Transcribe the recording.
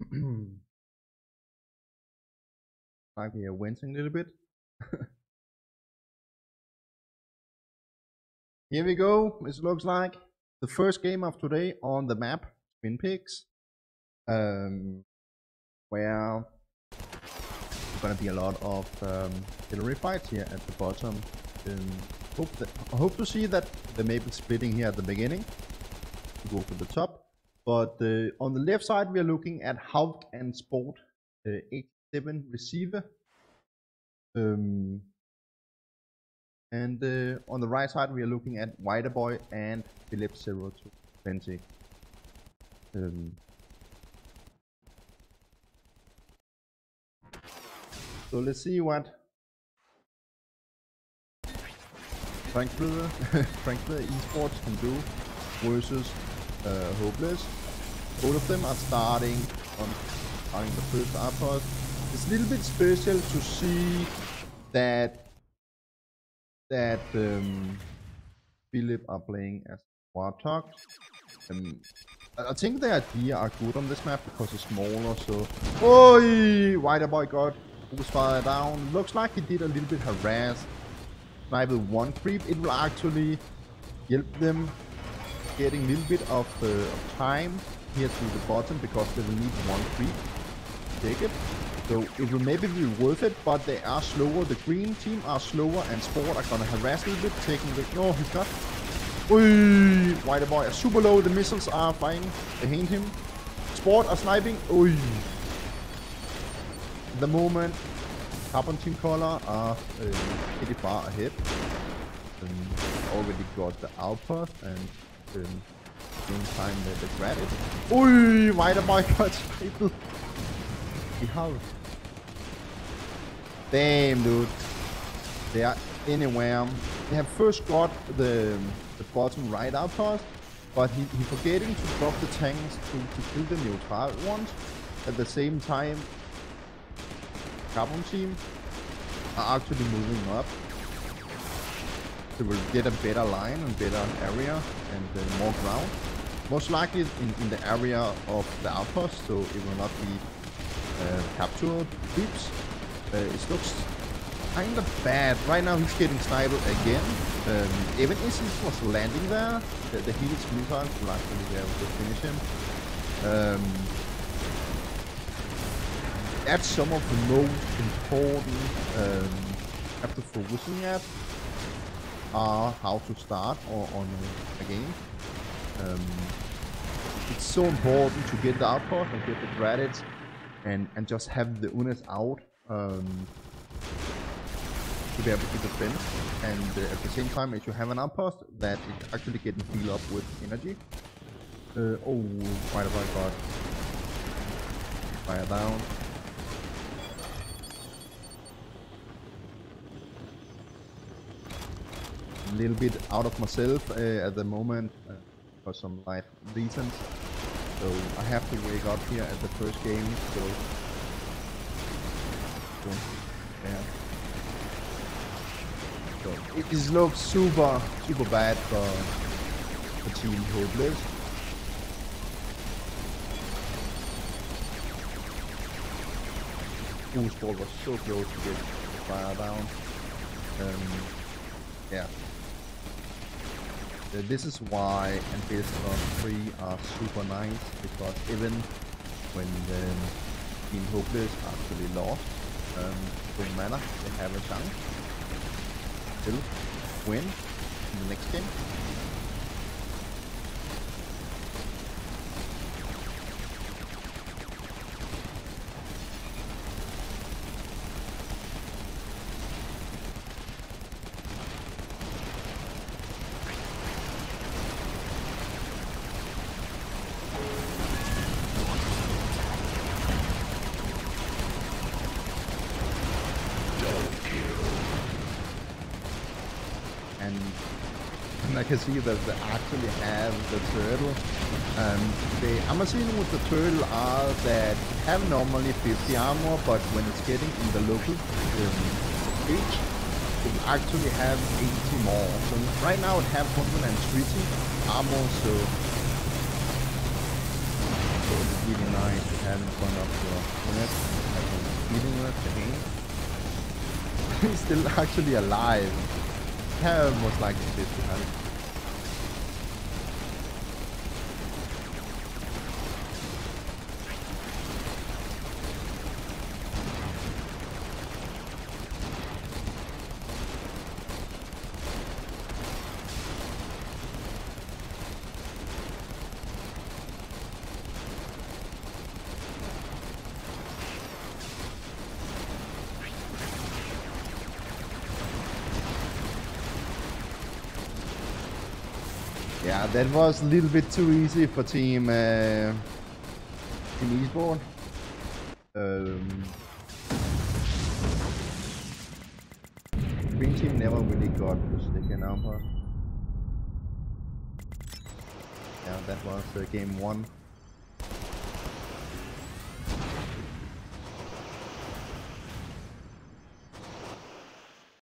Like we are wincing a little bit. Here we go. It looks like the first game of today on the map, Spin Pigs, where there's gonna be a lot of artillery fights here at the bottom. I hope to see that the map is splitting here at the beginning to go to the top. But on the left side, we are looking at Hawk and Sport 87 receiver. And on the right side, we are looking at Boy and Philip 0220. So let's see what Bankeryd Esports can do versus Hopeless. Both of them are starting the first outpost. It's a little bit special to see that Philip are playing as Warthog. I think the idea are good on this map because it's smaller, so... Oi! Boy got fire down. Looks like he did a little bit harass. Snipe with one creep. It will actually help them getting a little bit of time here to the bottom because they will need one creep to take it. So it will maybe be worth it, but they are slower. The green team are slower, and Sport are gonna harass a little bit, taking the... No, he's not. Oi! White boy are super low. The missiles are flying behind him. Sport are sniping. Oi! At the moment, Carbon team color are pretty far ahead. Already got the outpost, and same time they grab it. Oi! White boy got sniped. Damn, dude. They are anywhere. They have first got the bottom right outpost, but he forgetting to drop the tanks to kill the neutral ones. At the same time, Carbon team are actually moving up. They will get a better line and better area and more ground. Most likely in the area of the outpost, so it will not be captured creeps. It looks kind of bad. Right now he's getting sniped again. Even if he was landing there, the heated missiles will actually be able to finish him. That's some of the most important have to focusing at are how to start on a game. It's so important to get the outpost and get the credits and just have the units out to be able to defend, and at the same time, if you have an outpost that is actually getting filled up with energy. Oh, quite a god. Fire down. A little bit out of myself at the moment for some life reasons, so I have to wake up here at the first game. So yeah. So it looks super bad for Team Hopeless. Sport was so close to get fire down. Yeah. This is why Ambassador 3 are super nice, because even when the Team Hopeless actually lost, don't matter, they have a chance still win in the next game. And I can see that they actually have the turtle. The Amazon with the turtle are that have normally 50 armor, but when it's getting in the local stage, it actually have 80 more. So right now it have 130 armor, so really nice to have in front of your unit. Like a healing unit again. He's still actually alive. I most likely did to have it. Yeah, that was a little bit too easy for team Esport. Green team never really got the second outpost. Yeah, that was game 1.